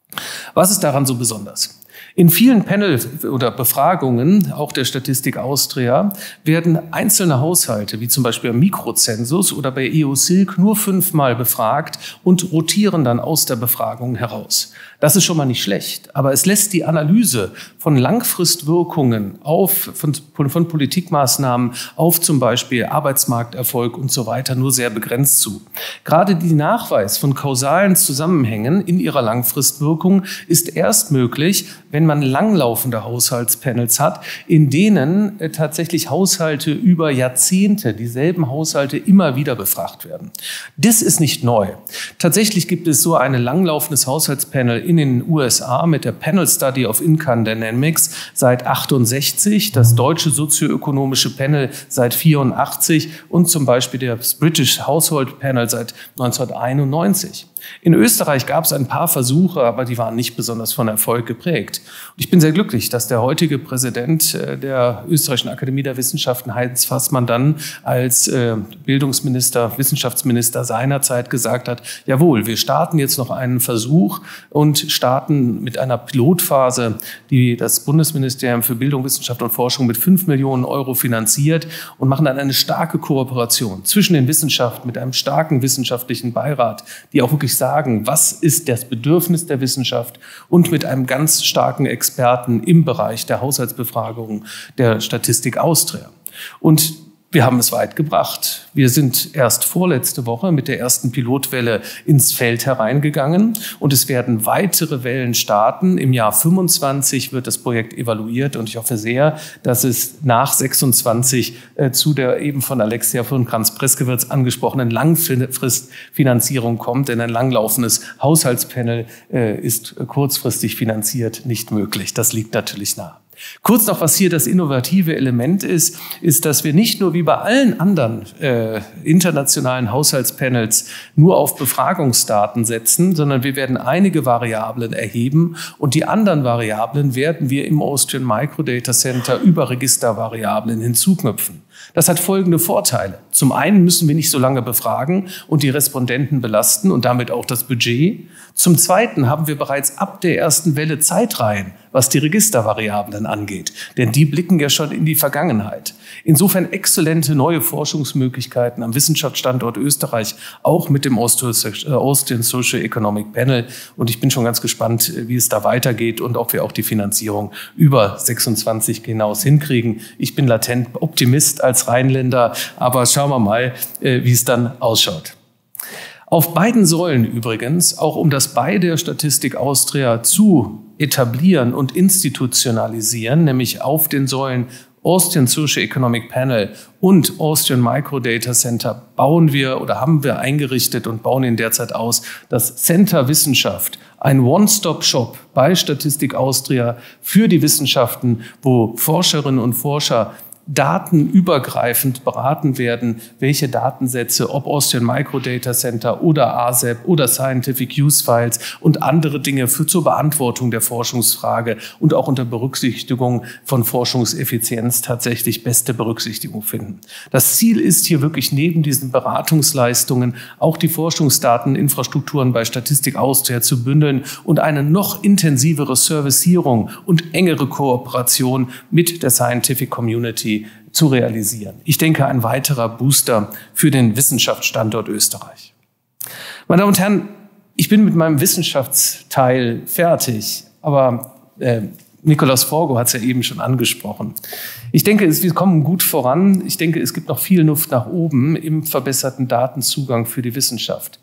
Was ist daran so besonders? In vielen Panel- oder Befragungen, auch der Statistik Austria, werden einzelne Haushalte, wie zum Beispiel am Mikrozensus oder bei E O-Silk, nur fünfmal befragt und rotieren dann aus der Befragung heraus. Das ist schon mal nicht schlecht, aber es lässt die Analyse von Langfristwirkungen auf, von, von Politikmaßnahmen auf zum Beispiel Arbeitsmarkterfolg und so weiter nur sehr begrenzt zu. Gerade die Nachweis von kausalen Zusammenhängen in ihrer Langfristwirkung ist erst möglich, wenn man langlaufende Haushaltspanels hat, in denen äh, tatsächlich Haushalte über Jahrzehnte, dieselben Haushalte immer wieder befragt werden. Das ist nicht neu. Tatsächlich gibt es so ein langlaufendes Haushaltspanel in den U S A mit der Panel Study of Income Dynamics seit achtundsechzig, das deutsche sozioökonomische Panel seit vierundachtzig und zum Beispiel das British Household Panel seit neunzehnhunderteinundneunzig. In Österreich gab es ein paar Versuche, aber die waren nicht besonders von Erfolg geprägt. Und ich bin sehr glücklich, dass der heutige Präsident der Österreichischen Akademie der Wissenschaften, Heinz Fassmann, dann als Bildungsminister, Wissenschaftsminister seinerzeit gesagt hat, jawohl, wir starten jetzt noch einen Versuch und starten mit einer Pilotphase, die das Bundesministerium für Bildung, Wissenschaft und Forschung mit fünf Millionen Euro finanziert und machen dann eine starke Kooperation zwischen den Wissenschaften mit einem starken wissenschaftlichen Beirat, die auch wirklich sagen, was ist das Bedürfnis der Wissenschaft und mit einem ganz starken Experten im Bereich der Haushaltsbefragung der Statistik Austria. Und wir haben es weit gebracht. Wir sind erst vorletzte Woche mit der ersten Pilotwelle ins Feld hereingegangen und es werden weitere Wellen starten. Im Jahr fünfundzwanzig wird das Projekt evaluiert und ich hoffe sehr, dass es nach sechsundzwanzig äh, zu der eben von Alexia von Kranz-Preskewitz angesprochenen Langfristfinanzierung kommt, denn ein langlaufendes Haushaltspanel äh, ist kurzfristig finanziert nicht möglich. Das liegt natürlich nahe. Kurz noch, was hier das innovative Element ist, ist, dass wir nicht nur wie bei allen anderen äh, internationalen Haushaltspanels nur auf Befragungsdaten setzen, sondern wir werden einige Variablen erheben und die anderen Variablen werden wir im Austrian Microdata Center über Registervariablen hinzuknüpfen. Das hat folgende Vorteile. Zum einen müssen wir nicht so lange befragen und die Respondenten belasten und damit auch das Budget. Zum zweiten haben wir bereits ab der ersten Welle Zeitreihen, was die Registervariablen angeht. Denn die blicken ja schon in die Vergangenheit. Insofern exzellente neue Forschungsmöglichkeiten am Wissenschaftsstandort Österreich, auch mit dem Austrian Social Economic Panel. Und ich bin schon ganz gespannt, wie es da weitergeht und ob wir auch die Finanzierung über sechsundzwanzig hinaus hinkriegen. Ich bin latent Optimist als Rheinländer, aber schauen wir mal, wie es dann ausschaut. Auf beiden Säulen übrigens, auch um das bei der Statistik Austria zu etablieren und institutionalisieren, nämlich auf den Säulen Austrian Social Economic Panel und Austrian Microdata Center bauen wir oder haben wir eingerichtet und bauen ihn derzeit aus, das Center Wissenschaft, ein One-Stop-Shop bei Statistik Austria für die Wissenschaften, wo Forscherinnen und Forscher datenübergreifend beraten werden, welche Datensätze, ob Austrian Microdata Center oder A S E P oder Scientific Use Files und andere Dinge für zur Beantwortung der Forschungsfrage und auch unter Berücksichtigung von Forschungseffizienz tatsächlich beste Berücksichtigung finden. Das Ziel ist hier wirklich neben diesen Beratungsleistungen auch die Forschungsdateninfrastrukturen bei Statistik Austria zu bündeln und eine noch intensivere Servicierung und engere Kooperation mit der Scientific Community zu realisieren. Ich denke, ein weiterer Booster für den Wissenschaftsstandort Österreich. Meine Damen und Herren, ich bin mit meinem Wissenschaftsteil fertig, aber äh, Nikolaus Forgo hat es ja eben schon angesprochen. Ich denke, es, wir kommen gut voran. Ich denke, es gibt noch viel Luft nach oben im verbesserten Datenzugang für die Wissenschaft.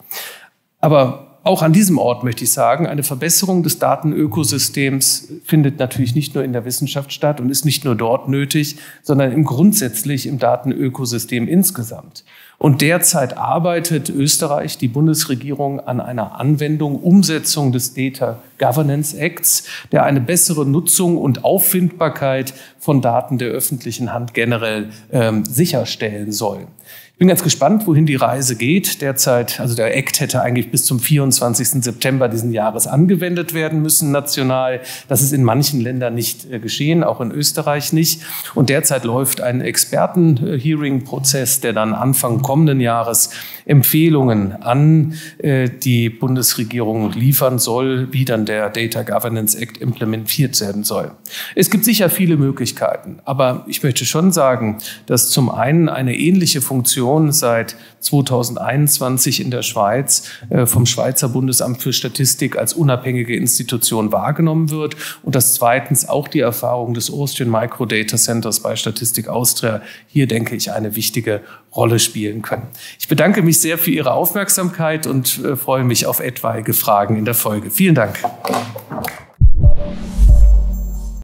Aber auch an diesem Ort möchte ich sagen, eine Verbesserung des Datenökosystems findet natürlich nicht nur in der Wissenschaft statt und ist nicht nur dort nötig, sondern im grundsätzlich im Datenökosystem insgesamt. Und derzeit arbeitet Österreich, die Bundesregierung, an einer Anwendung, Umsetzung des Data Governance Acts, der eine bessere Nutzung und Auffindbarkeit von Daten der öffentlichen Hand generell ähm, sicherstellen soll. Ich bin ganz gespannt, wohin die Reise geht. Derzeit, also der Act hätte eigentlich bis zum vierundzwanzigsten September diesen Jahres angewendet werden müssen, national. Das ist in manchen Ländern nicht äh, geschehen, auch in Österreich nicht. Und derzeit läuft ein Experten-Hearing-Prozess, der dann Anfang kommenden Jahres Empfehlungen an äh, die Bundesregierung liefern soll, wie dann der Data Governance Act implementiert werden soll. Es gibt sicher viele Möglichkeiten, aber ich möchte schon sagen, dass zum einen eine ähnliche Funktion seit zweitausendeinundzwanzig in der Schweiz äh, vom Schweizer Bundesamt für Statistik als unabhängige Institution wahrgenommen wird und dass zweitens auch die Erfahrung des Austrian Microdata Centers bei Statistik Austria hier, denke ich, eine wichtige Rolle spielen können. Ich bedanke mich sehr für Ihre Aufmerksamkeit und äh, freue mich auf etwaige Fragen in der Folge. Vielen Dank.